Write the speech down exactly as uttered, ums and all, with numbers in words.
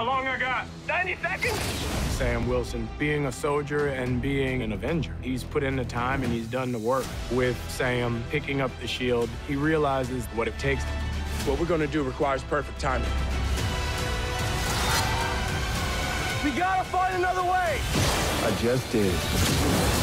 How long I got? ninety seconds? Sam Wilson, being a soldier and being an Avenger, he's put in the time and he's done the work. With Sam picking up the shield, he realizes what it takes. What we're gonna do requires perfect timing. We gotta find another way! I just did.